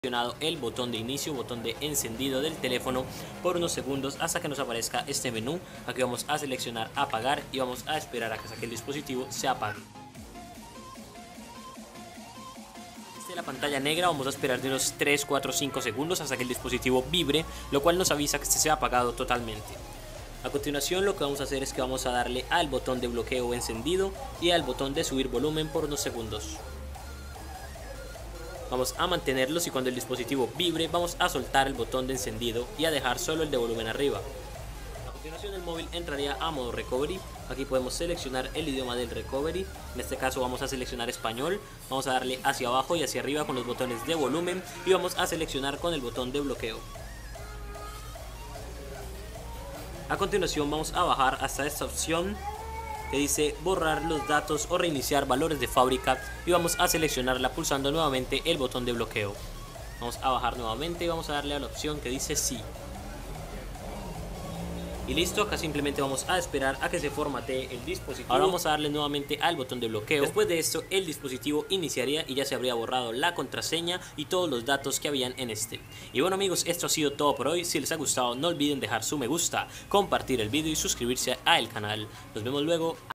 seleccionado el botón de inicio, botón de encendido del teléfono por unos segundos hasta que nos aparezca este menú. Aquí vamos a seleccionar apagar y vamos a esperar a que el dispositivo se apague. Desde la pantalla negra vamos a esperar de unos 3, 4, 5 segundos hasta que el dispositivo vibre, lo cual nos avisa que se ha apagado totalmente. A continuación lo que vamos a hacer es que vamos a darle al botón de bloqueo encendido y al botón de subir volumen por unos segundos. Vamos a mantenerlos y cuando el dispositivo vibre vamos a soltar el botón de encendido y a dejar solo el de volumen arriba. A continuación el móvil entraría a modo recovery. Aquí podemos seleccionar el idioma del recovery. En este caso vamos a seleccionar español. Vamos a darle hacia abajo y hacia arriba con los botones de volumen y vamos a seleccionar con el botón de bloqueo. A continuación vamos a bajar hasta esta opción que dice borrar los datos o reiniciar valores de fábrica y vamos a seleccionarla pulsando nuevamente el botón de bloqueo. Vamos a bajar nuevamente y vamos a darle a la opción que dice sí. Y listo, acá simplemente vamos a esperar a que se formatee el dispositivo. Ahora vamos a darle nuevamente al botón de bloqueo. Después de esto el dispositivo iniciaría y ya se habría borrado la contraseña y todos los datos que habían en este. Y bueno amigos, esto ha sido todo por hoy. Si les ha gustado no olviden dejar su me gusta, compartir el vídeo y suscribirse al canal. Nos vemos luego.